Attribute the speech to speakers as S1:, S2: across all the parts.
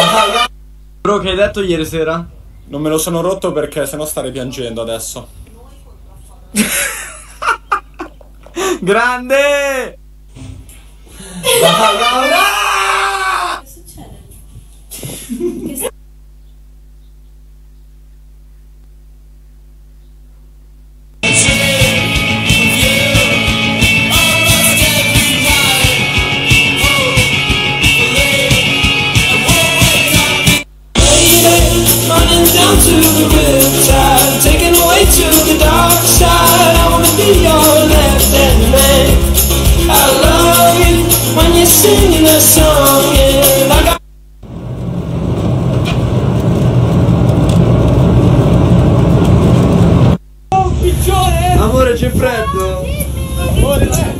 S1: Bro, che hai detto ieri sera?
S2: Non me lo sono rotto perché sennò starei piangendo adesso.
S1: Grande!
S3: Che succede?
S4: Running down to the riptide, taken away to the dark side. I wanna be your left-hand man. I love you when you're singing that song, and I got
S1: Amore, c'è freddo!
S2: Amore, c'è!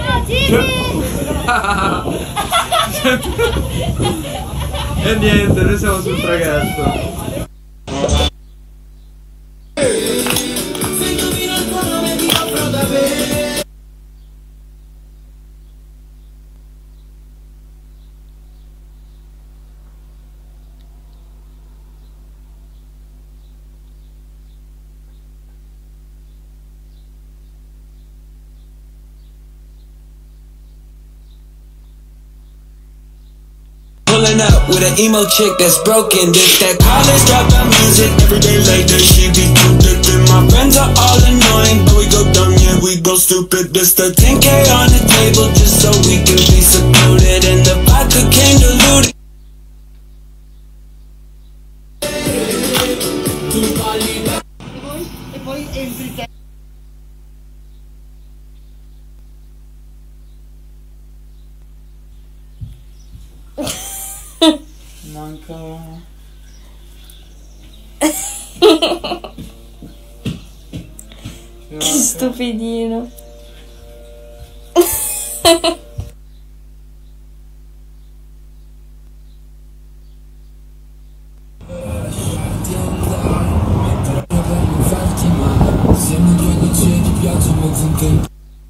S1: E niente, noi siamo sul traghetto.
S4: pulling up with an emo chick that's broken. This that college dropout music. Every day later she be too different. My friends are all annoying, but we go dumb, yeah, we go stupid. This the 10K on the table just so we can be secluded, and the vodka came diluted.
S3: E poi entri te.
S2: Manca...
S5: Che stupidino.
S4: Siamo due leggeri, piace mezzo in tempo.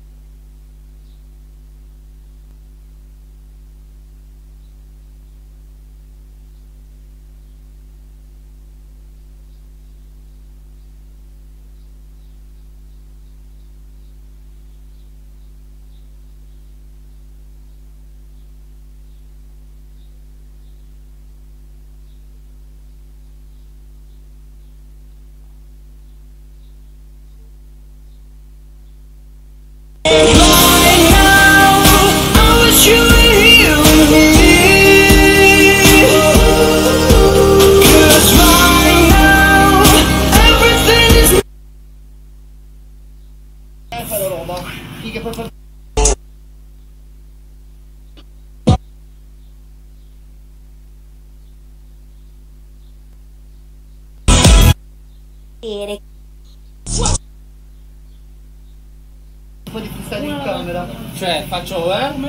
S3: Un po' di freestyle in camera.
S2: Cioè, faccio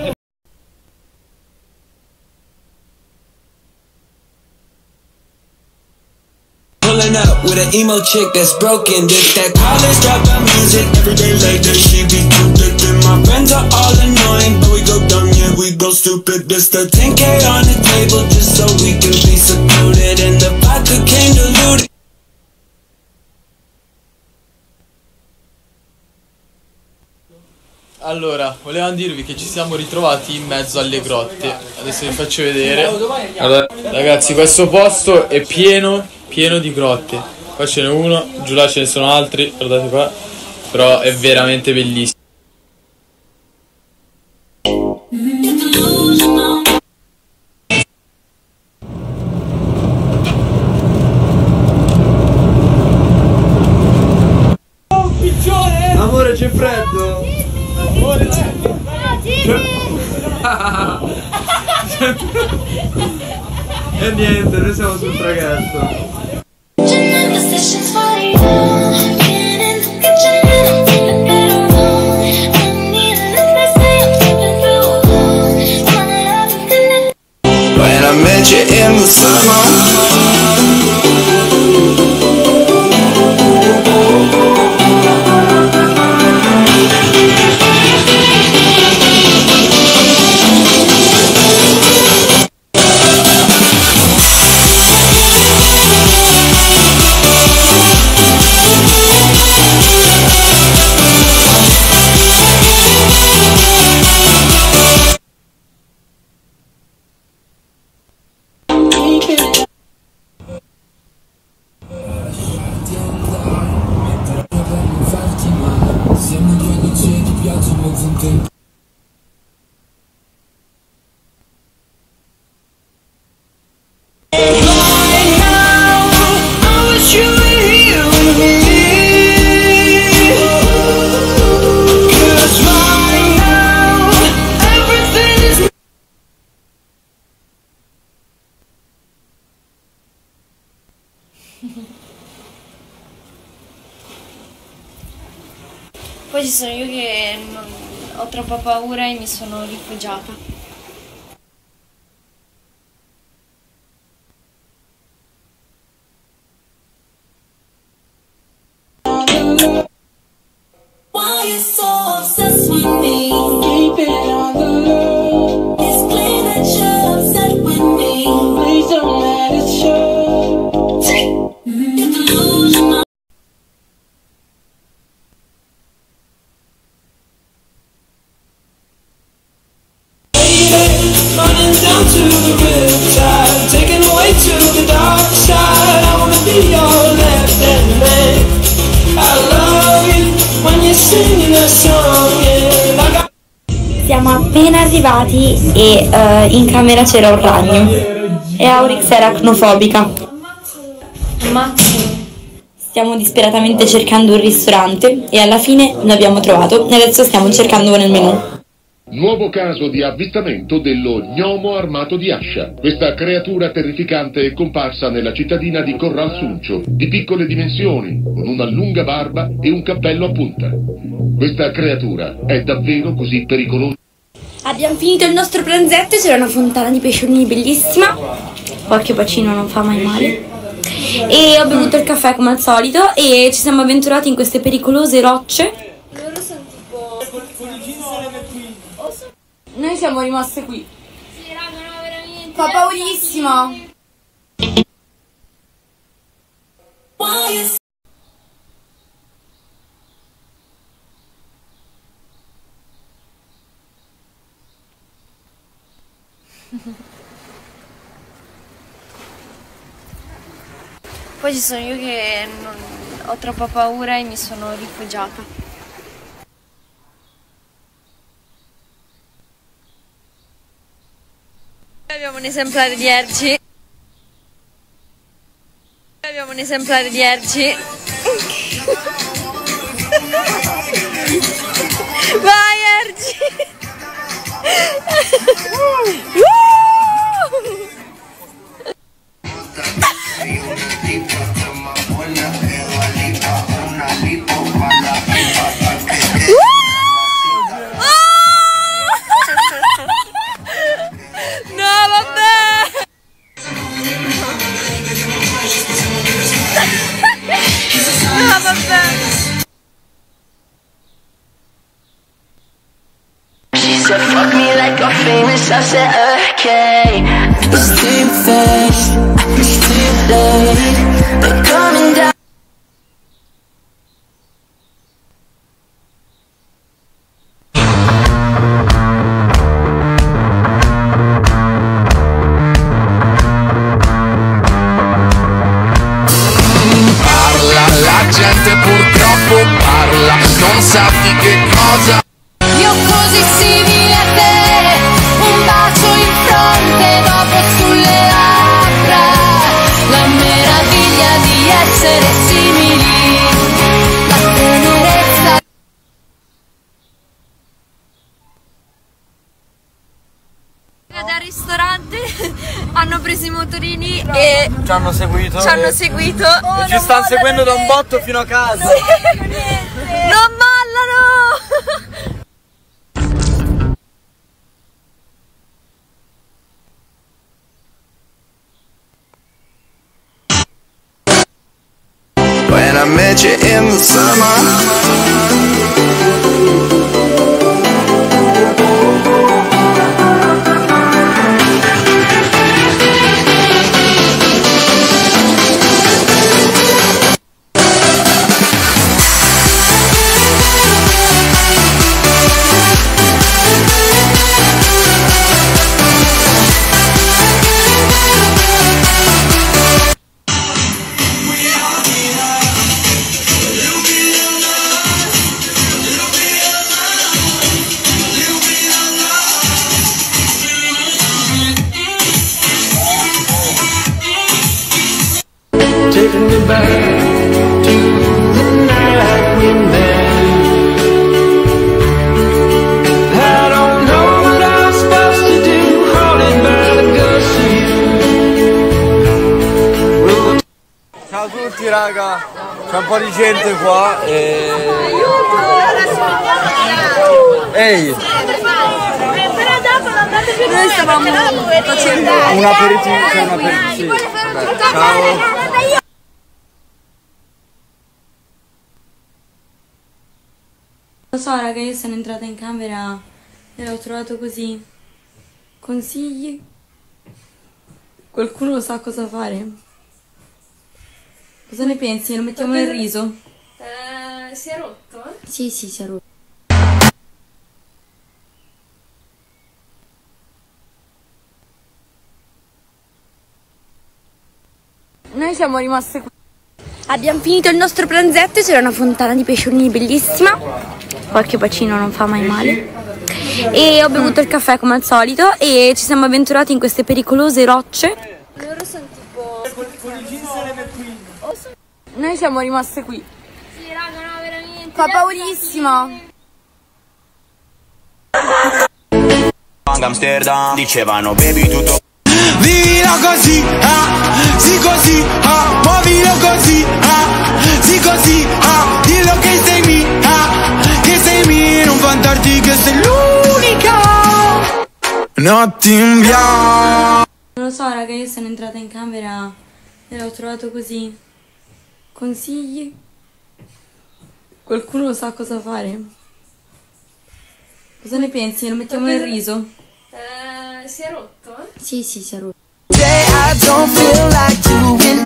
S4: Pulling up with an emo chick that's broken. This that college dropout music. Every day later she be too different. My friends are all annoying, but we go dumb, yeah, we go stupid. This the 10K on the table just so we can be secluded, and the vodka came diluted.
S1: Allora, volevamo dirvi che ci siamo ritrovati in mezzo alle grotte. Adesso vi faccio vedere. Allora, ragazzi, questo posto è pieno di grotte. Qua ce n'è uno, giù là ce ne sono altri, guardate qua. Però è veramente bellissimo. Amore, c'è freddo?
S2: Amore, c'è!
S1: E niente, noi siamo sul traghetto.
S4: When I met you in the summer.
S5: Poi ci sono io che ho troppa paura e mi sono rifugiata.
S6: Why you so obsessed with me? Keep it on the low. It's clear that you're upset with me. Please don't let it show. You delusional.
S4: Running down to the riptide, taken away to the dark side. I wanna be your left-hand man. I love you when you're singing a song, yeah. Like
S5: Siamo appena arrivati e in camera c'era un ragno e Aurix era acnofobica. Stiamo disperatamente cercando un ristorante e alla fine lo abbiamo trovato e adesso stiamo cercando nel menù.
S7: Nuovo caso di avvistamento dello gnomo armato di ascia. Questa creatura terrificante è comparsa nella cittadina di Corral Suncio, di piccole dimensioni, con una lunga barba e un cappello a punta. Questa creatura è davvero così pericolosa?
S5: Abbiamo finito il nostro pranzetto, c'era una fontana di pesciolini bellissima, qualche bacino non fa mai male, e ho bevuto il caffè come al solito e ci siamo avventurati in queste pericolose rocce. Noi siamo rimaste qui.
S3: Sì, raga, no, veramente.
S5: Fa paurissimo.
S6: Why you
S5: Poi ci sono io che ho troppa paura e mi sono rifugiata. Abbiamo un esemplare di Erci. Abbiamo un esemplare di Erci. Vai Erci!
S4: fuck me like I'm famous, I said okay. It's too fast, it's too late. They're coming down.
S8: Parla, la gente purtroppo parla, non sa di che cosa.
S6: Io così simile a te, un bacio in fronte, dopo sulle labbra, la meraviglia di essere simili, la tenerezza.
S5: Dal ristorante hanno preso i motorini e
S1: Ci hanno seguito.
S5: e
S1: ci stanno seguendo da un botto fino a casa.
S5: non mollano!
S8: When I met you in the summer.
S9: Ciao a tutti raga, c'è un po' di gente qua e... Ehi!
S5: Noi stavamo facendo
S9: Un aperitivo, c'è un aperitivo. Vabbè, ciao!
S5: Lo so raga, io sono entrata in camera e l'ho trovato così. Consigli? Qualcuno sa cosa fare? Cosa ne pensi? Lo mettiamo nel riso?
S3: Si è rotto?
S5: Sì, si è rotto. Noi siamo rimaste qui. Abbiamo finito il nostro pranzetto, c'era una fontana di pesciolini bellissima. Qualche bacino non fa mai male. E ho bevuto il caffè come al solito e ci siamo avventurati in queste pericolose rocce. Loro sono tipo... Noi siamo rimaste qui.
S3: Sì, raga, no, veramente.
S5: Fa paurissimo.
S10: Amsterdam dicevano bevi tutto.
S4: Vivilo così, ah, sì così, ah, muovilo così, ah, sì così, ah, dillo che sei mia, non vantarti che sei l'unica notte in bianco.
S5: Non lo so raga, io sono entrata in camera e l'ho trovato così. Consigli? Qualcuno sa cosa fare? Cosa ne pensi? Lo mettiamo nel riso?
S3: Si è rotto?
S5: Sì, si è rotto.
S4: I don't feel like doing.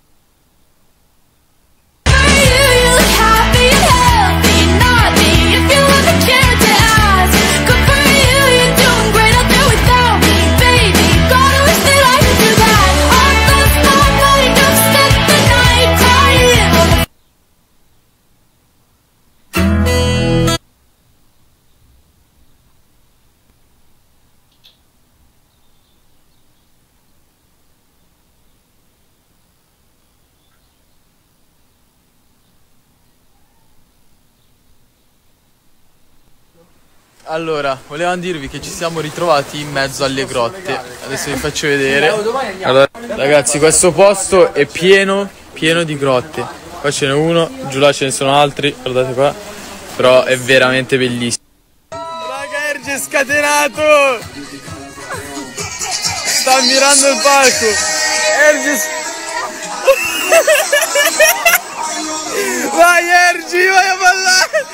S1: Allora, volevamo dirvi che ci siamo ritrovati in mezzo alle grotte. Adesso vi faccio vedere. Allora, ragazzi, questo posto è pieno di grotte. Qua ce n'è uno, giù là ce ne sono altri, guardate qua. Però è veramente bellissimo. Raga, Ergi è scatenato! Sta ammirando il palco. Ergi vai Ergi, vai a ballare!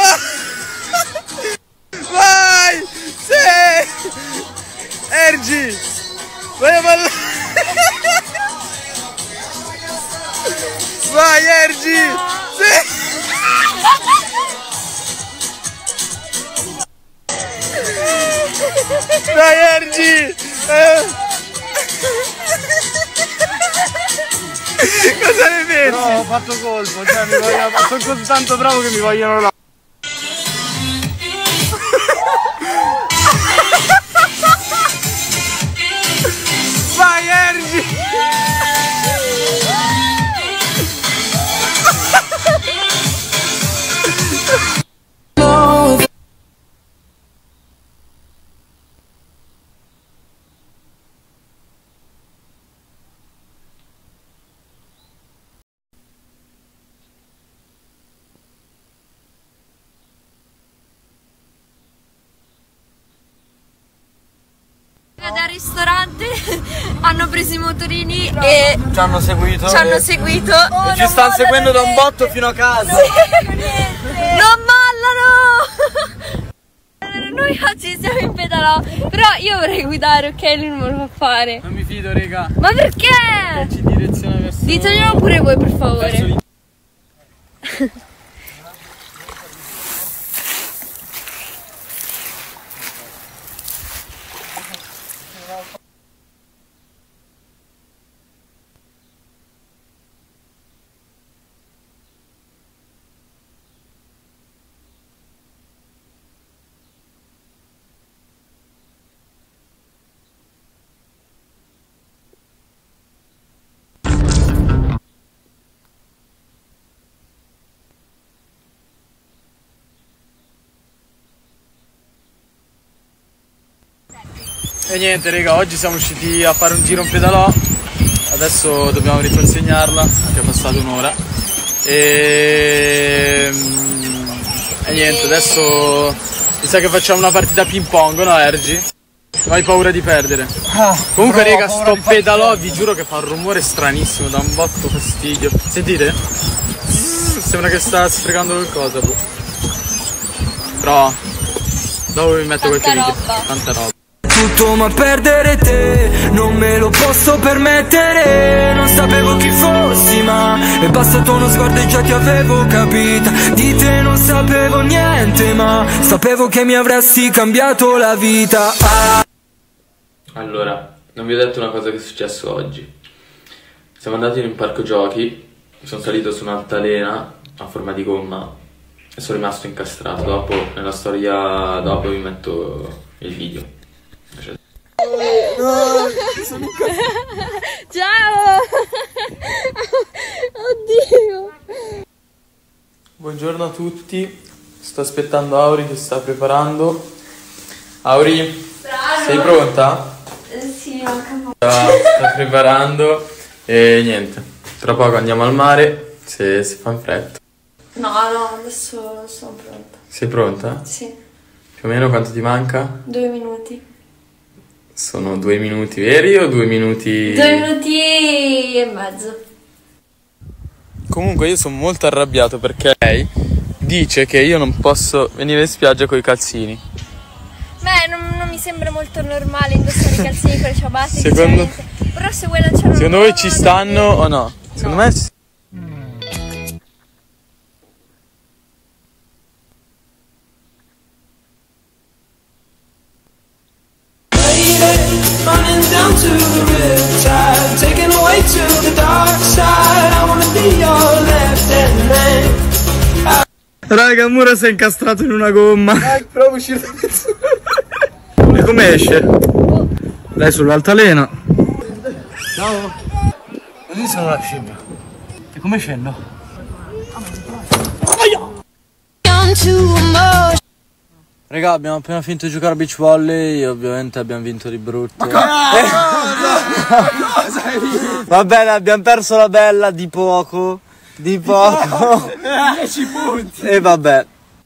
S1: Vai! Sì! Ergi! Vai a ballare! Vai Ergi! Sì! Dai Ergi! Cosa ne pensi?
S9: No, ho fatto colpo, cioè sono così tanto bravo che mi vogliono là.
S1: Vai Ergi!
S5: Dal ristorante hanno preso i motorini e
S9: Ci hanno seguito.
S5: e
S9: ci stanno seguendo da un botto fino a casa.
S5: non mollano. Noi oggi siamo in pedalò, però io vorrei guidare, ok? Lui non me lo fa fare.
S1: Non mi fido, raga.
S5: Ma perché?
S1: Ci direziona verso...
S5: Ditelo pure voi per favore.
S1: E niente raga, oggi siamo usciti a fare un giro in pedalò. adesso dobbiamo riconsegnarla, che è passata un'ora. E niente, adesso mi sa che facciamo una partita ping pong, no Ergi? Non hai paura di perdere? Comunque raga, sto pedalò, vi giuro che fa un rumore stranissimo, dà un botto fastidio. Sentite? Sembra che sta sfregando qualcosa, boh. Però dopo vi metto qualche video. Tanta roba.
S4: Tutto ma perdere te non me lo posso permettere. Non sapevo chi fossi ma è bastato uno sguardo e già ti avevo capita. Di te non sapevo niente ma sapevo che mi avresti cambiato la vita.
S1: Allora, non vi ho detto una cosa che è successo oggi. Siamo andati in un parco giochi, sono salito su un'altalena a forma di gomma e sono rimasto incastrato. Dopo, nella storia dopo vi metto il video.
S5: Ciao! Oddio!
S1: Buongiorno a tutti, sto aspettando Auri che si sta preparando. Auri, sei pronta?
S3: Sì, manca poco.
S1: Sta preparando e niente, tra poco andiamo al mare se fa in fretta.
S3: No, adesso sono pronta.
S1: Sei pronta?
S3: Sì,
S1: Più o meno quanto ti manca?
S3: 2 minuti.
S1: Sono 2 minuti veri o 2 minuti...
S3: 2 minuti e mezzo.
S1: Comunque io sono molto arrabbiato perché lei dice che io non posso venire in spiaggia con i calzini.
S3: Beh, non mi sembra molto normale indossare i calzini con le ciabatte.
S1: Secondo...
S3: Però se vuoi lanciare
S1: Secondo voi ci stanno o no? Secondo me sì.
S4: Running down to the riptide, taken away to the dark side. I wanna be your left hand man.
S9: Raga, Mura si è incastrato in una gomma.
S1: Provo a uscire da mezzo.
S9: E come esce? Lei sull'altalena. Ciao. Così sono la scimmia. E come scendo? Raga, abbiamo appena finito di giocare a beach volley e ovviamente abbiamo vinto di brutto. Va bene, abbiamo perso la bella di poco. Di poco. 10 punti. E vabbè.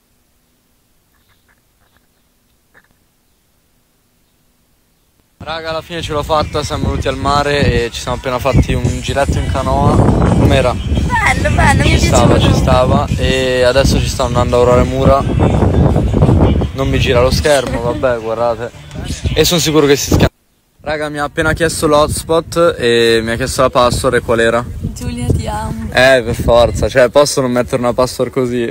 S9: Raga, alla fine ce l'ho fatta, siamo venuti al mare e ci siamo appena fatti un giretto in canoa. Com'era?
S5: Bello, bello, mi è
S1: Ci stava. E adesso ci sta andando Aurora Mura. Non mi gira lo schermo, vabbè, guardate. E sono sicuro che si schianta. Raga, mi ha appena chiesto l'hotspot e mi ha chiesto la password. E qual era?
S5: Giulia, ti amo.
S1: Per forza, cioè posso non mettere una password così.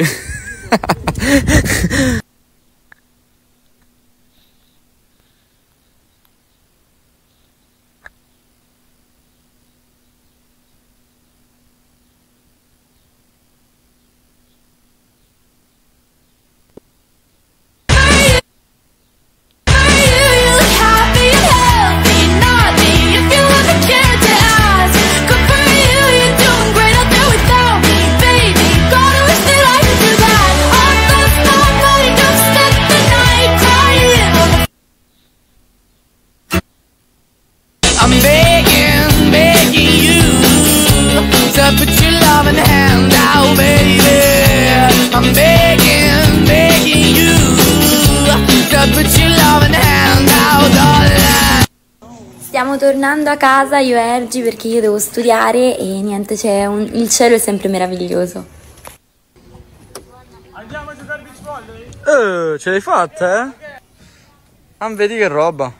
S8: Put your loving hand out, baby. I'm begging you to put your loving hand out, darling.
S5: Stiamo tornando a casa io e Ergi perché io devo studiare e niente, il cielo è sempre meraviglioso.
S9: Andiamo a giocare a beach volley?
S1: Ce l'hai fatta, eh? Ah, vedi che roba.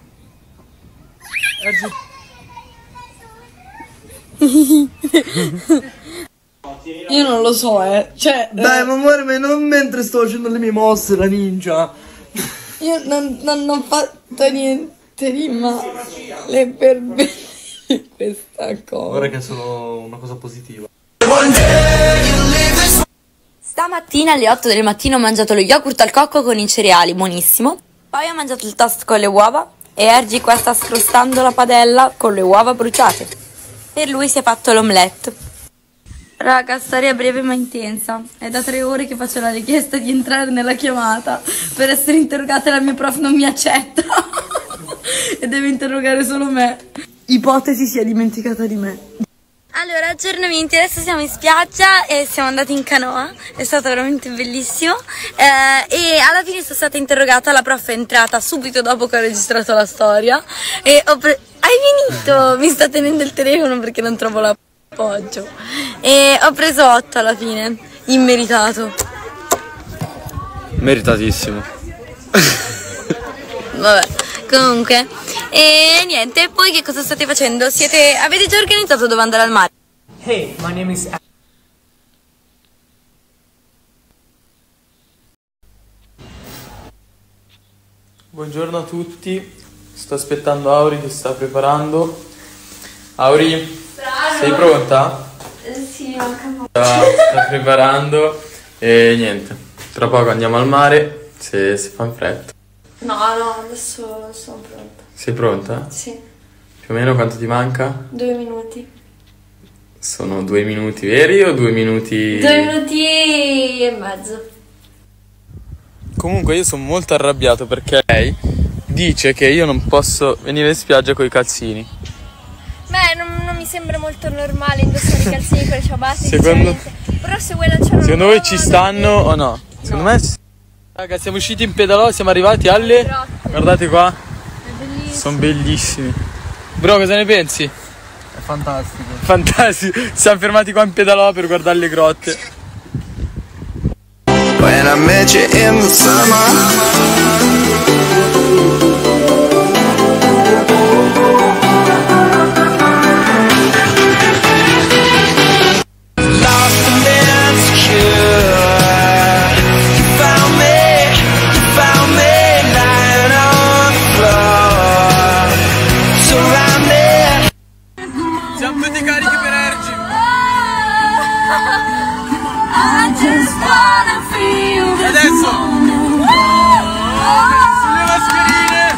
S11: Io non lo so, cioè...
S9: Dai, ma amore, non mentre sto facendo le mie mosse, la ninja.
S11: Io non ho fatto niente, ma le perbene di questa cosa.
S9: Guarda che è solo una cosa positiva.
S5: Stamattina alle 8 del mattino ho mangiato lo yogurt al cocco con i cereali, buonissimo. Poi ho mangiato il toast con le uova e Ergi qua sta scrostando la padella con le uova bruciate. Per lui si è fatto l'omelette. Raga, storia breve ma intensa. È da 3 ore che faccio la richiesta di entrare nella chiamata per essere interrogata e la mia prof non mi accetta. E deve interrogare solo me.
S11: ipotesi si è dimenticata di me.
S5: Allora, aggiornamenti, adesso siamo in spiaggia e siamo andati in canoa, è stato veramente bellissimo e alla fine sono stata interrogata, la prof è entrata subito dopo che ho registrato la storia e hai finito? Mi sta tenendo il telefono perché non trovo l'appoggio e ho preso 8 alla fine, immeritato.
S9: Meritatissimo.
S5: Vabbè, comunque, e niente, poi che cosa state facendo? Avete già organizzato dove andare al mare?
S12: Hey, my name is...
S1: Buongiorno a tutti, sto aspettando Auri che si sta preparando. Auri, sei pronta?
S3: Sì, manca poco.
S1: Sta preparando e niente, tra poco andiamo al mare se fa in fretta.
S3: No, adesso sono pronta.
S1: Sei pronta?
S3: Sì.
S1: Più o meno quanto ti manca?
S3: 2 minuti.
S1: Sono 2 minuti veri o 2 minuti...
S3: 2 minuti e mezzo.
S1: Comunque io sono molto arrabbiato perché lei dice che io non posso venire in spiaggia con i calzini.
S3: Beh, non mi sembra molto normale indossare i calzini con le ciabatte.
S1: Secondo...
S3: Però se vuoi lanciare
S1: Secondo voi ci stanno o no? Secondo me sì. Raga, siamo usciti in pedalò, siamo arrivati alle... Guardate qua. Sono bellissimi. Bro, cosa ne pensi?
S9: È fantastico.
S1: Fantastico. Siamo fermati qua in pedalò per guardare le grotte.
S8: When I met you in the summer.
S1: Siamo tutti carichi per Ergi. E adesso sulle mascherine.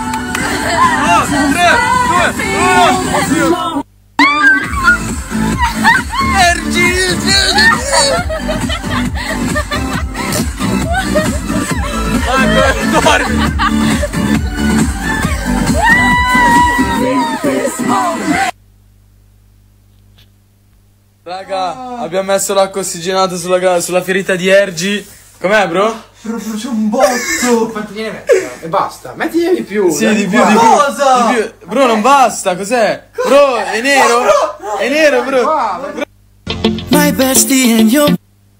S1: 3, 2, 1. Ergi. Dormi. Raga, abbiamo messo l'acqua ossigenata sulla ferita di Ergi. Com'è, bro?
S12: Però c'è un botto! Quanto viene messo? E basta, mettine di più!
S1: Sì, di più. Bro, non basta, cos'è? Bro, è nero? È nero, bro!
S8: My bestie and your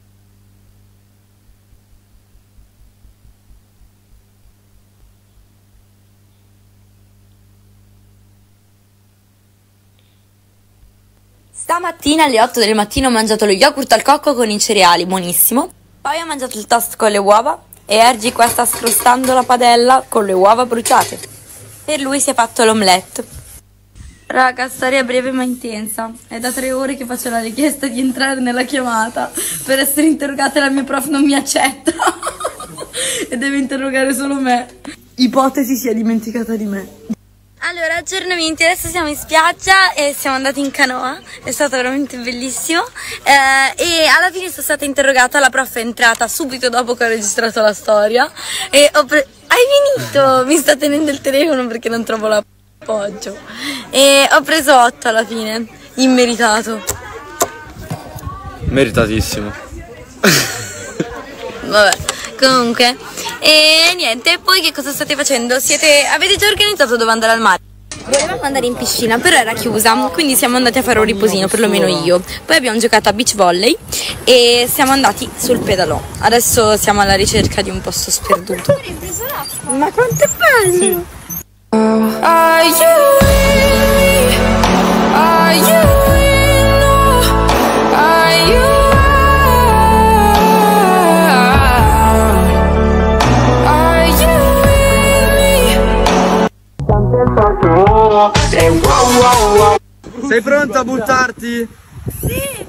S5: Stamattina alle 8 del mattino ho mangiato lo yogurt al cocco con i cereali, buonissimo. Poi ho mangiato il toast con le uova e Ergi qua sta scrostando la padella con le uova bruciate. Per lui si è fatto l'omelette. Raga, storia breve ma intensa. È da 3 ore che faccio la richiesta di entrare nella chiamata per essere interrogata e la mia prof non mi accetta. E deve interrogare solo me.
S11: Ipotesi si è dimenticata di me.
S5: Allora, aggiornamenti, adesso siamo in spiaggia e siamo andati in canoa, è stato veramente bellissimo e alla fine sono stata interrogata, la prof è entrata subito dopo che ho registrato la storia e hai finito? Mi sta tenendo il telefono perché non trovo l'appoggio e ho preso 8 alla fine, immeritato.
S9: Meritatissimo.
S5: Vabbè, comunque, e niente, poi che cosa state facendo? Avete già organizzato dove andare al mare? Volevamo andare in piscina, però era chiusa, quindi siamo andati a fare un riposino, perlomeno io. Poi abbiamo giocato a beach volley e siamo andati sul pedalò. Adesso siamo alla ricerca di un posto sperduto. Ma quanto è bello! Sì. Are you really? Are you
S9: Sei pronta a buttarti?
S5: Sì!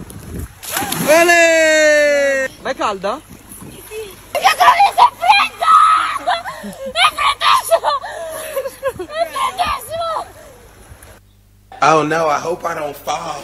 S9: Bene! Ma è calda?
S5: Sì! È freddissimo! È freddissimo! È freddissimo!
S8: Oh no, I hope I don't fall.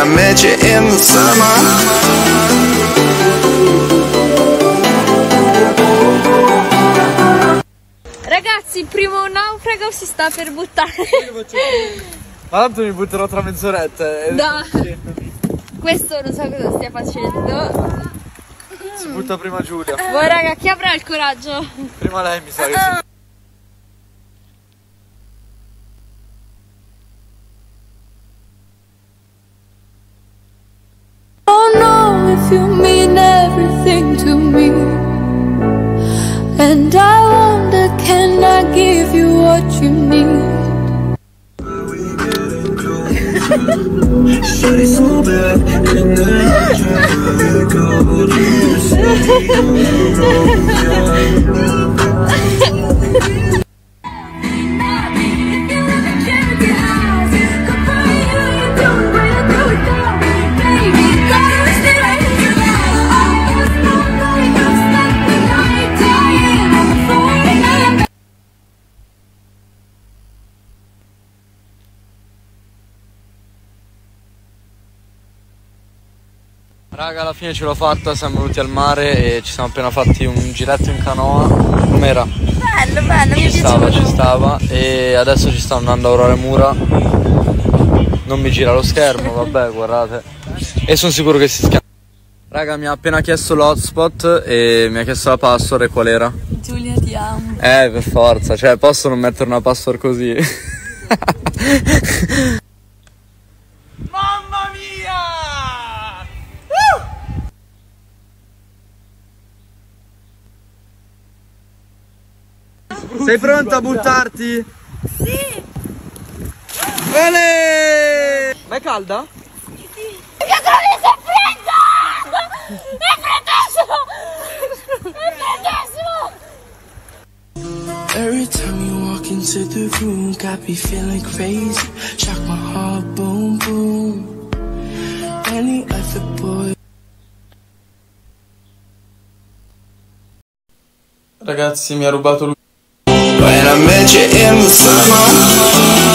S8: I met you in the summer.
S3: Ragazzi, il primo naufrago si sta per buttare.
S9: Ma tanto mi butterò tra mezz'oretta.
S3: No. Questo non so cosa stia facendo.
S9: Si butta prima Giulia.
S3: Boh raga, chi avrà il coraggio?
S9: Prima lei mi sa che si...
S6: Don't know if you mean everything to me, and I wonder, can I give you what you need?
S4: Shawty so bad, and then I try to let go. Do you say you're wrong?
S9: Raga, alla fine ce l'ho fatta, siamo venuti al mare e ci siamo appena fatti un giretto in canoa. Com'era?
S3: Bello, bello, mi è piaciuto.
S9: Ci stava e adesso ci sta andando a Aurora Mura. Non mi gira lo schermo, vabbè, guardate. E sono sicuro che si schianta. Raga, mi ha appena chiesto l'hotspot e mi ha chiesto la password e qual era?
S11: Giulia, ti amo.
S9: Per forza, cioè posso non mettere una password così?
S1: Mamma mia!
S9: Sei pronta a buttarti?
S11: Sì!
S9: Bene! Ma è calda?
S3: È fredda! È freddissimo! È freddissimo!
S4: Every time you walk into the room, got me feeling crazy. Shock my heart, boom, boom. Any other boy.
S1: Ragazzi, mi ha rubato lui.
S8: When I met you in the summer.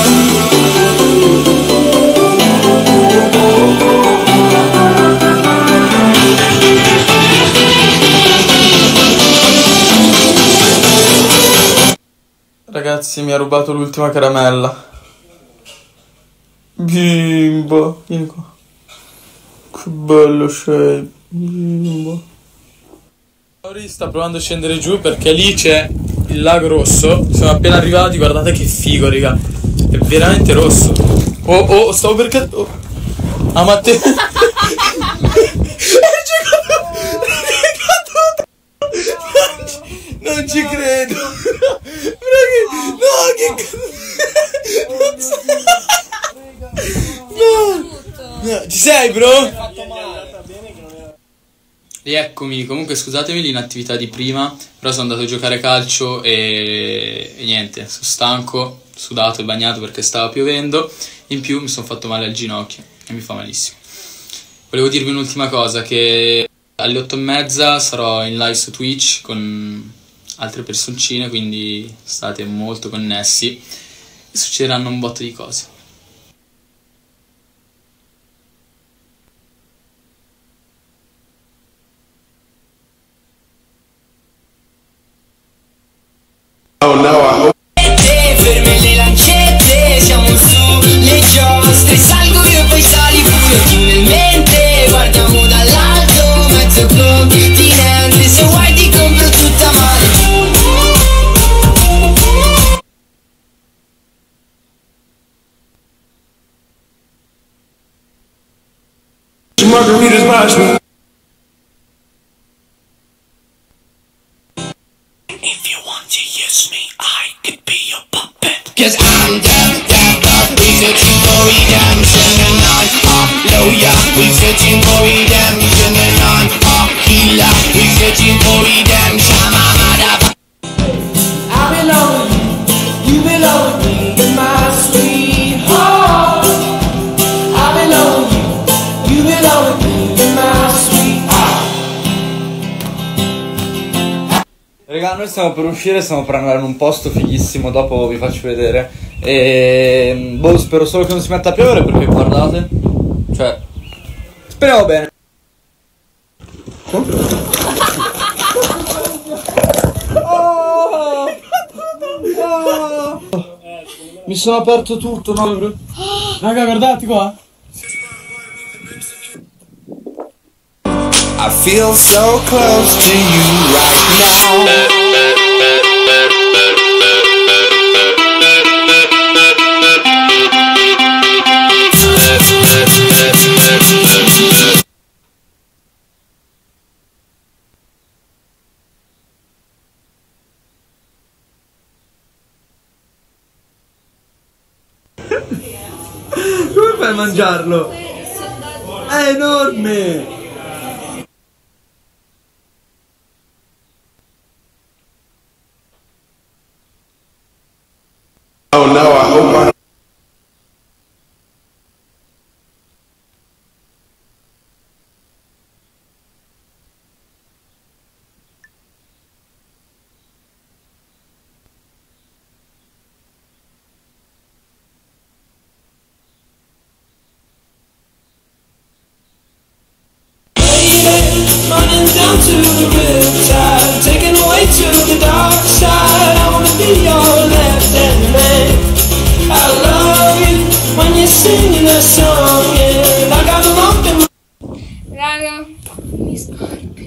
S1: Ragazzi, mi ha rubato l'ultima caramella. Bimbo, vieni qua. Che bello sei, bimbo. Lauri sta provando a scendere giù perché lì c'è il lago rosso. Siamo appena arrivati, guardate che figo, raga. È veramente rosso. Oh, stavo per cadere. Ah, Matteo. Non ci credo. No, no, ci sei, bro? Rieccomi, comunque scusatemi l'inattività di prima, però sono andato a giocare calcio e niente, sono stanco, sudato e bagnato perché stava piovendo, in più mi sono fatto male al ginocchio e mi fa malissimo. Volevo dirvi un'ultima cosa, che alle 8:30 sarò in live su Twitch con altre personcine, quindi state molto connessi e succederanno un botto di cose.
S8: Oh no,
S4: Ferme le lancette, siamo su le giostre. Salgo io e poi sali pure tu nel mente. Guardiamo dall'alto, mezzo continente. Se vuoi ti compro tutta male.
S8: margaritas watch me.
S4: If you want to use me, I could be your puppet. Cause I'm we searching for redemption and on Hallelujah, we searching for redemption and on Healer, we searching for redemption, I belong with you belong with me, my sweetheart. I belong with you belong with me, my sweetheart.
S9: Raga, noi stiamo per uscire, stiamo per andare in un posto fighissimo, dopo vi faccio vedere. E boh, spero solo che non si metta a piovere perché guardate, cioè Speriamo bene. Mi sono aperto tutto, no?
S1: Raga, guardate qua.
S4: I feel so close to you right now.
S9: Come fai a mangiarlo? È enorme!
S13: Oh no, I hope I...
S4: Running down to the riptide, taken away to the dark side. I wanna be your left-hand man. I love you when you're singing that song, yeah. I got a lump in my...
S3: Raga, mi scarpe.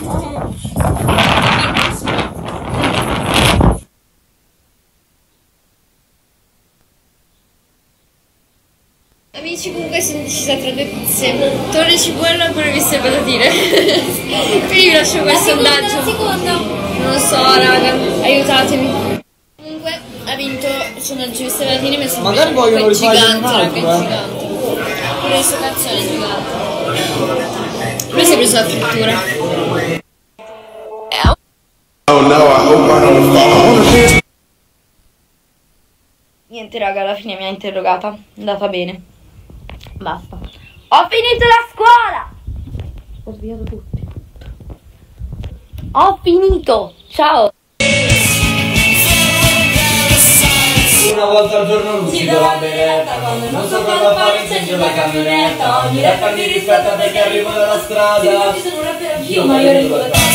S3: Amici, comunque sono decisa tra due pizze, tonno e cipolla oppure viste e patatine. Quindi vi lascio quel sondaggio. La seconda. Non lo so, raga, aiutatemi. Comunque ha vinto sondaggio viste e patatine, ma sono
S9: magari vogliono rifare
S3: gigante, raga,
S9: un altro,
S3: gigante. Pure le sue canzoni gigante. Lui si è preso la frittura.
S13: Oh no, I hope I don't fall.
S5: Niente raga, alla fine mi ha interrogata, è andata bene. Basta. Ho finito la scuola! Ho sbagliato tutti. Ho finito! Ciao!
S9: Una volta al giorno lucido la beretta, quando non so cosa fare sento la camionetta. Ogni rapper mi rispetta perché arrivo dalla strada.
S5: Io sono un rapper anch'io, ma io arrivo da casa.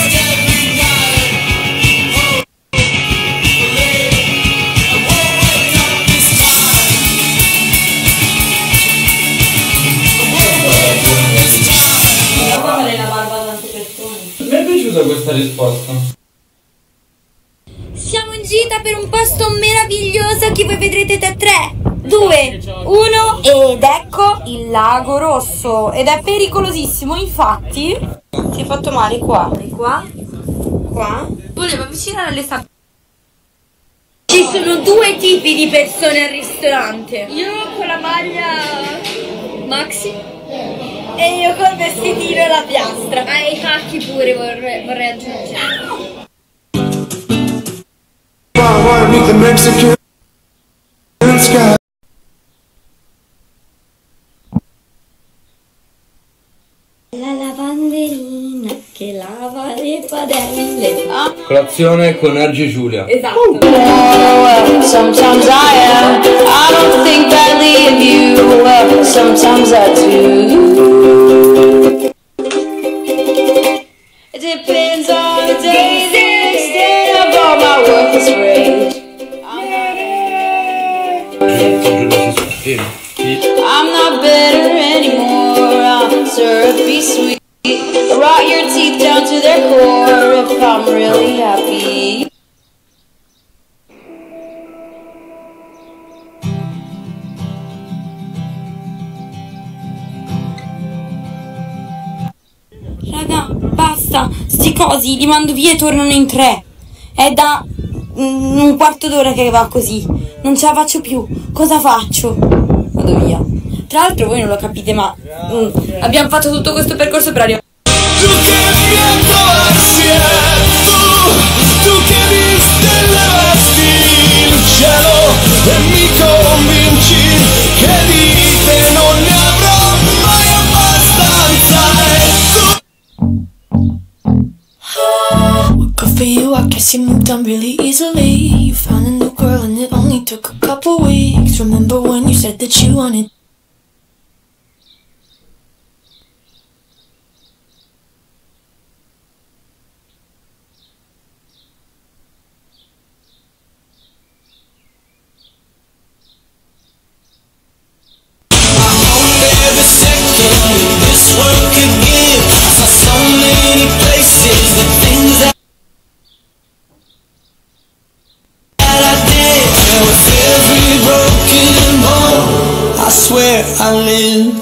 S9: Mi è piaciuta questa risposta.
S5: Siamo in gita per un posto meraviglioso che voi vedrete tra 3, 2, 1 ed ecco il lago rosso ed è pericolosissimo, infatti si è fatto male qua e qua, voleva avvicinare alle sabbie. Ci sono due tipi di persone al ristorante.
S3: Io con la maglia maxi
S5: e io col vestitino e la piastra.
S3: e i tacchi pure vorrei aggiungere.
S13: Underneath the Mexican sky.
S5: La lavanderina che lava le padelle.
S9: Colazione con Ergi e Giulia.
S5: Esatto.
S6: Sometimes I don't think badly of you. Sometimes I do. It depends on the day, the extent of all my worthless rage. I'm not bitter anymore. I'm syrupy sweet. Rot your teeth down to their core if I'm really happy.
S5: Raga, basta, sti cosi, li mando via e tornano in 3. È da un quarto d'ora che va così. Non ce la faccio più. Cosa faccio? Vado via. Tra l'altro voi non lo capite, ma abbiamo fatto tutto questo percorso per arrivare.
S4: Tu che mi adorassi tu che mi stellasti il cielo e mi convinci che di te non ne avrò mai abbastanza.
S6: Good for you, I guess you moved on really easily. You found a new girl and it only took a couple weeks. Remember when you said that you wanted
S4: lived.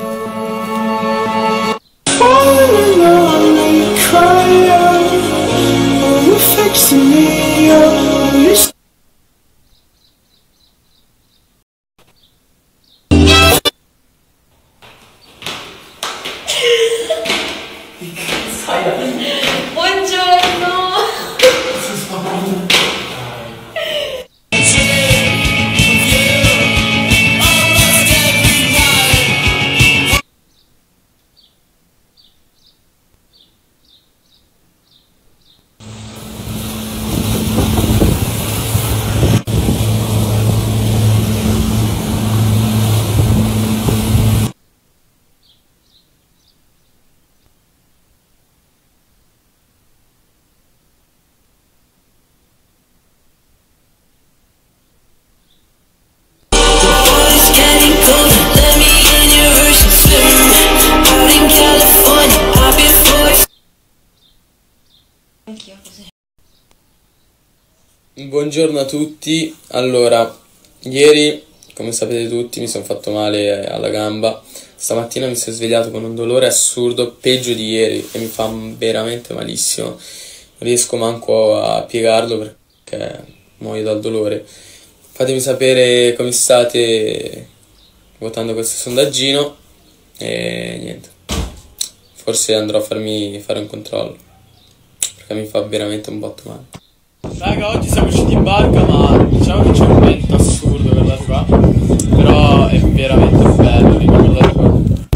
S1: Buongiorno a tutti. Allora, ieri, come sapete tutti, mi sono fatto male alla gamba. Stamattina mi sono svegliato con un dolore assurdo, peggio di ieri, e mi fa veramente malissimo. Non riesco manco a piegarlo perché muoio dal dolore. Fatemi sapere come state votando questo sondaggino e niente. Forse andrò a fare un controllo perché mi fa veramente un botto male.
S14: Raga, oggi siamo usciti in barca, ma diciamo che c'è un vento assurdo, guardate qua. Però è veramente bello, guardate qua.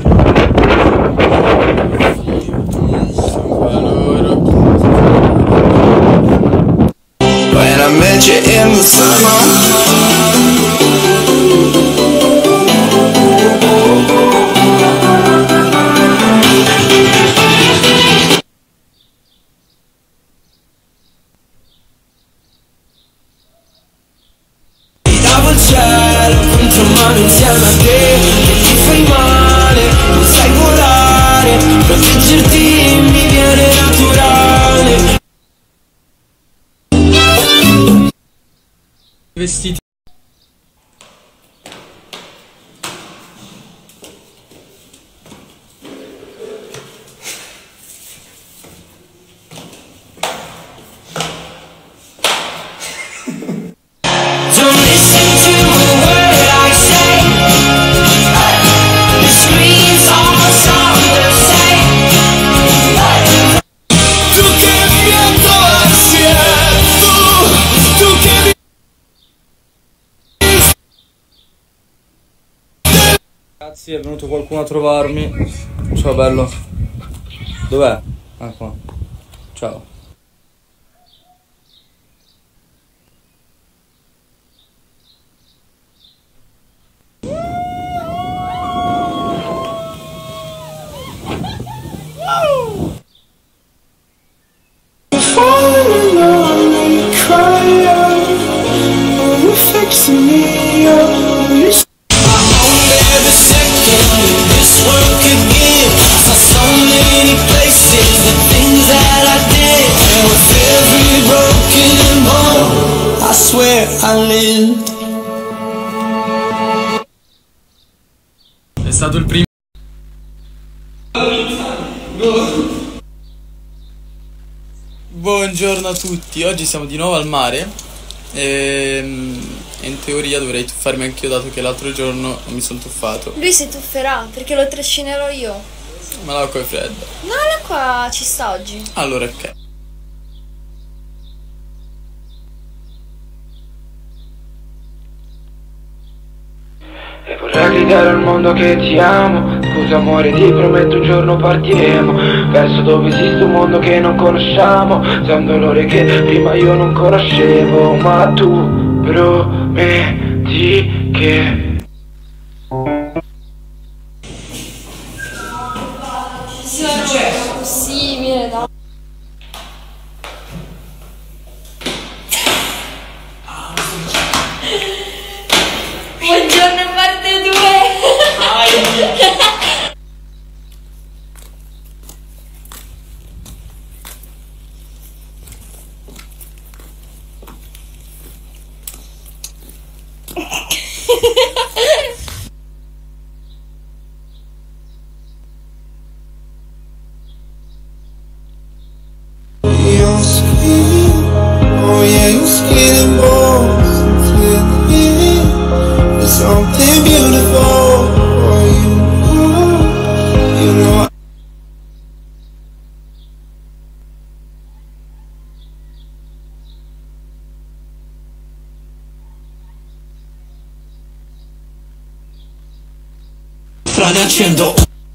S14: Siamo qua loro.
S4: When I met you in the summer. Insieme a te, che ti fai male, non sai volare, proteggerti mi viene naturale.
S1: Vestiti.
S9: Ragazzi, è venuto qualcuno a trovarmi. Ciao bello. Dov'è? Ah, qua. Ciao.
S1: È stato il primo. Buongiorno a tutti, oggi siamo di nuovo al mare e in teoria dovrei tuffarmi anch'io, dato che l'altro giorno non mi sono tuffato.
S3: Lui si tufferà perché lo trascinerò io.
S1: Ma l'acqua è fredda.
S3: No, l'acqua ci sta oggi.
S1: Allora ok.
S15: E vorrei gridare al mondo che ti amo. Scusa amore, ti prometto un giorno partiremo verso dove esiste un mondo che non conosciamo. Sei un dolore che prima io non conoscevo, ma tu prometti che
S3: Possibile, no? Buongiorno parte 2.
S13: your skin. Oh yeah, your skin and bones until there's something beautiful for you. You know.
S4: Strane accendo.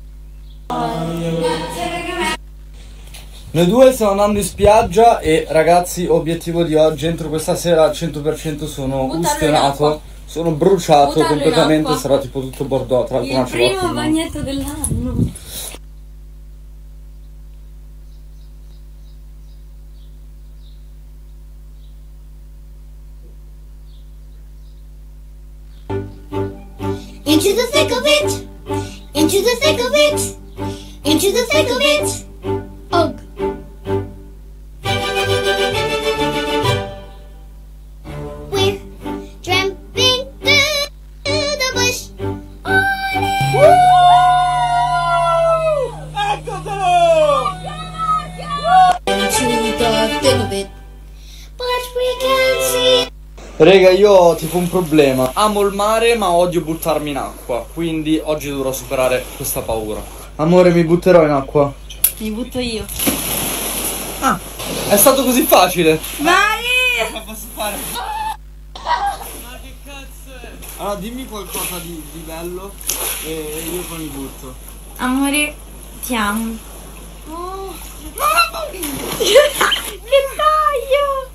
S9: Noi due stiamo andando in spiaggia e ragazzi, obiettivo di oggi, entro questa sera al 100% sono ustionato, sono bruciato completamente, sarà tipo tutto bordeaux, tra l'altro
S5: Il primo bagnetto dell'anno.
S6: Into the thick of it, into the thick of it, into the thick of it. Ugh. We're tramping through the bush. Into the thick of it, but we can't see.
S9: Raga, io ho tipo un problema. Amo il mare ma odio buttarmi in acqua. Quindi oggi dovrò superare questa paura. Amore, mi butterò in acqua.
S5: Mi butto io.
S9: Ah, è stato così facile.
S5: Vai!
S9: Ma posso fare? Ma che cazzo è? Allora dimmi qualcosa di bello e io poi mi butto.
S5: Amore, ti amo. Oh. Che taglio!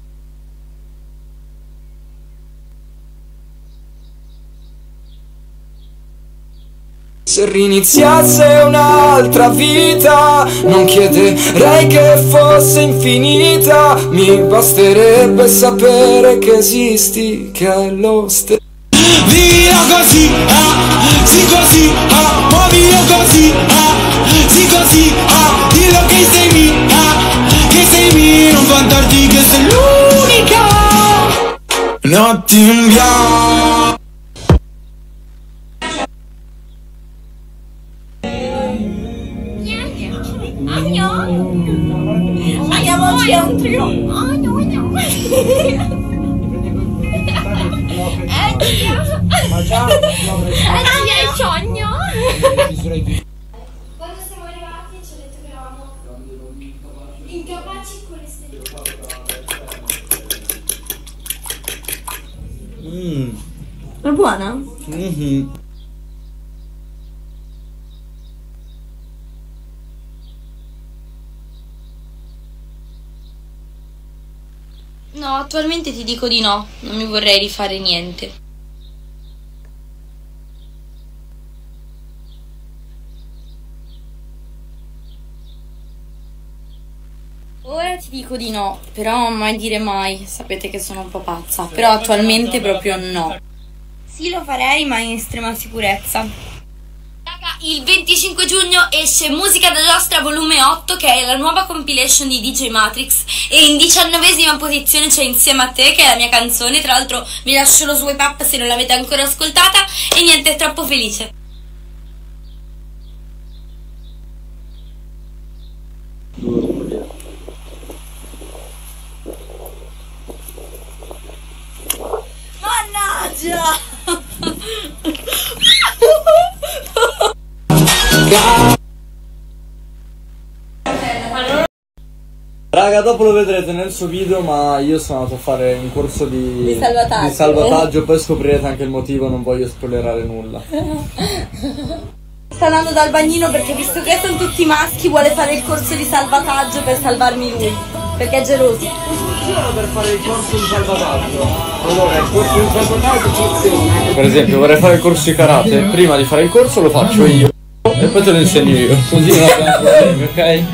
S4: Se riniziasse un'altra vita, non chiederei che fosse infinita. Mi basterebbe sapere che esisti, che è lo stesso. Via così, ah, sì così, ah, muovilo così, ah, sì così, ah, dillo che sei mia, non vantarti che sei l'unica. Notti in bianco.
S5: Andiamoci a un trio.
S12: Ma già
S5: il sogno.
S3: Quando siamo arrivati ci ha detto che eravamo incapaci con le stelle.
S5: È buona? No, attualmente ti dico di no, non mi vorrei rifare niente. Ora ti dico di no, però mai dire mai, sapete che sono un po' pazza, però attualmente proprio no. Sì, lo farei, ma in estrema sicurezza. Il 25 giugno esce Musica da Giostra volume 8, che è la nuova compilation di DJ Matrix, e in 19ª posizione c'è Insieme a te, che è la mia canzone. Tra l'altro vi lascio lo swipe up se non l'avete ancora ascoltata, e niente, è troppo felice. Mannaggia!
S9: Raga, dopo lo vedrete nel suo video, ma io sono andato a fare un corso di
S5: salvataggio.
S9: salvataggio, poi scoprirete anche il motivo, non voglio spoilerare nulla.
S5: Sta andando dal bagnino perché, visto che sono tutti maschi, vuole fare il corso di salvataggio per salvarmi lui, perché è geloso.
S9: Per fare il corso di salvataggio. Allora, il corso di salvataggio funziona. Per esempio, vorrei fare il corso di karate. Prima di fare il corso lo faccio io e poi te lo insegno io. Così non abbiamo problemi, ok?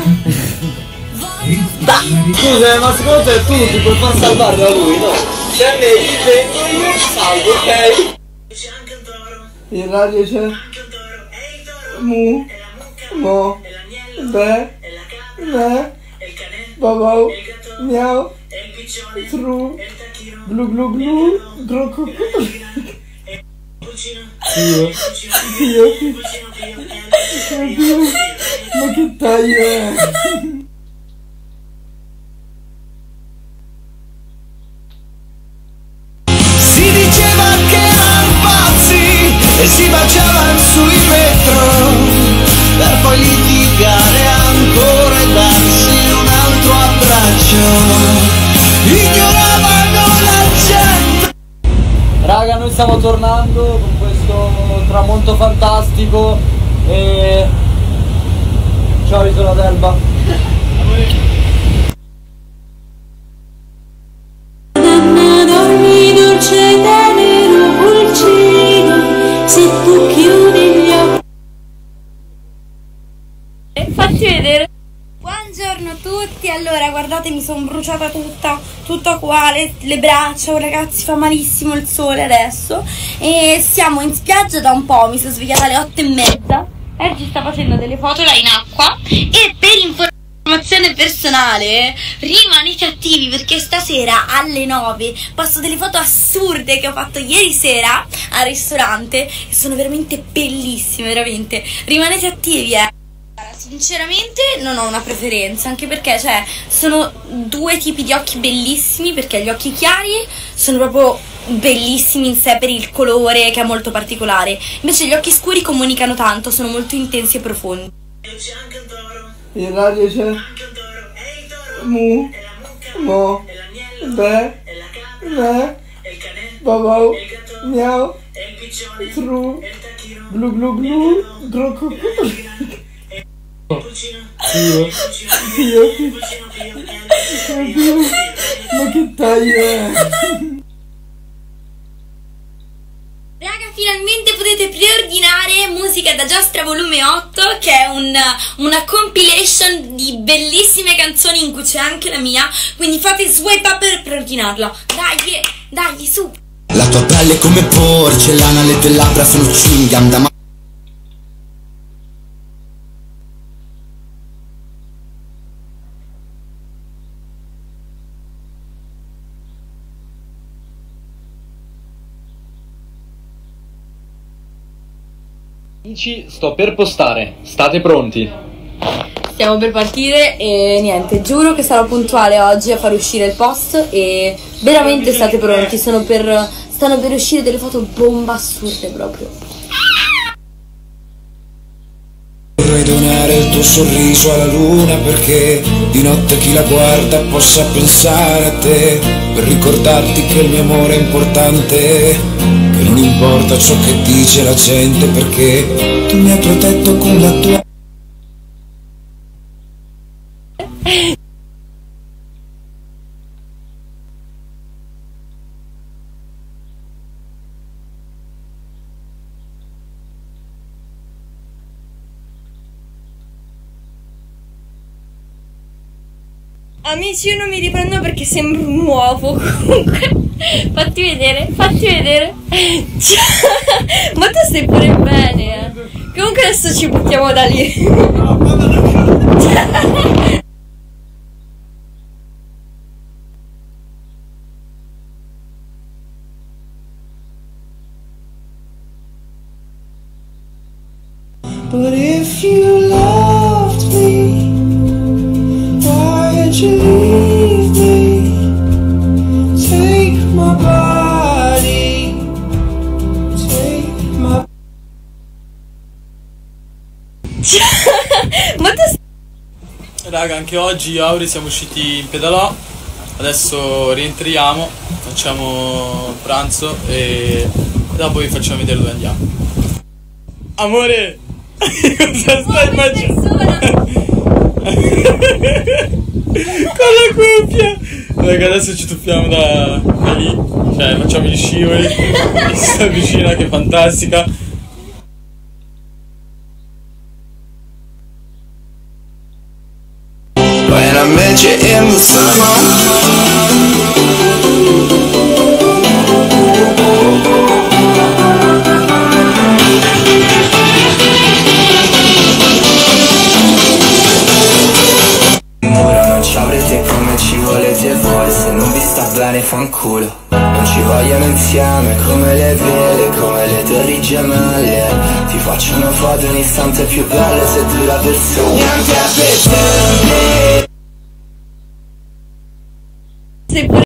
S9: Scusa, ma secondo te tu ti puoi far salvare da lui, no? Se a me gli vengo io salvo, ok?
S6: C'è anche un toro.
S9: In radio c'è
S6: Anche un toro. È il toro.
S9: mu,
S6: È la mucca.
S9: mo,
S6: È l'agnello.
S9: be,
S6: È la capra.
S9: me,
S6: È il cane.
S9: babau,
S6: È il gatto.
S9: miau,
S6: È il piccione.
S9: tru,
S6: È il tacchino.
S9: glu glu glu, gru glu glu.
S6: È il pulcino.
S9: Io,
S6: Il pulcino
S9: io,
S6: Pio. Il pulcino Pio.
S9: oddio, ma che taglio è?
S13: baciavano sui metro, per poi litigare ancora e darsi un altro abbraccio. Ignoravano la gente.
S9: Raga, noi stiamo tornando con questo tramonto fantastico e ciao Isola d'Elba.
S6: Danna, dormi dolce tenero pulcino, se tu chiudi gli occhi.
S5: Fatti vedere. Buongiorno a tutti, allora guardate, mi sono bruciata tutta qua, le braccia, oh, ragazzi, fa malissimo il sole adesso e siamo in spiaggia da un po', mi sono svegliata alle 8:30, oggi sta facendo delle foto là in acqua e per informazione personale rimanete attivi perché stasera alle 9 passo delle foto assurde che ho fatto ieri sera al ristorante e sono veramente bellissime, veramente, rimanete attivi. Sinceramente non ho una preferenza, anche perché cioè sono due tipi di occhi bellissimi, perché gli occhi chiari sono proprio bellissimi in sé per il colore che è molto particolare, invece gli occhi scuri comunicano tanto, sono molto intensi e profondi.
S13: In radio c'è mu, mo, be, babau, miau, tru, glu glu glu, glu. Ma che taglio è?
S5: Raga, finalmente potete preordinare Musica da Giostra volume 8, che è una compilation di bellissime canzoni in cui c'è anche la mia, quindi fate swipe up per preordinarla. Dai, su!
S13: La tua pelle è come porcellana, le tue labbra sono chewing da
S9: Amici, sto per postare, state pronti?
S11: Stiamo per partire e niente, giuro che sarò puntuale oggi a far uscire il post e veramente state pronti, stanno per uscire delle foto bomba assurde proprio.
S13: Vorrei donare il tuo sorriso alla luna perché di notte chi la guarda possa pensare a te, per ricordarti che il mio amore è importante, che non importa ciò che dice la gente perché tu mi hai protetto con la tua...
S5: Amici, io non mi riprendo perché sembro un uovo. Comunque, fatti vedere. Ma tu stai pure bene, eh. Comunque adesso ci buttiamo da lì.
S13: But if you loved me, why'd you leave me? Take my body, take my...
S5: Ma tu
S1: Raga, anche oggi io e Auri siamo usciti in pedalò, adesso rientriamo, facciamo pranzo e dopo vi facciamo vedere dove andiamo. Amore, cosa stai immaginando? Con la cuffia! Raga, adesso ci tuffiamo da lì, cioè facciamo gli scivoli, questa piscina che è fantastica.
S13: When I met you in the summer. Ora non ci avrete come ci volete voi, se non vi sta bene fanculo. Non ci vogliono insieme come le vele, come le torri gemelle. Ti faccio una foto un istante più bella se dura per solo niente a pretendere.
S5: sei pure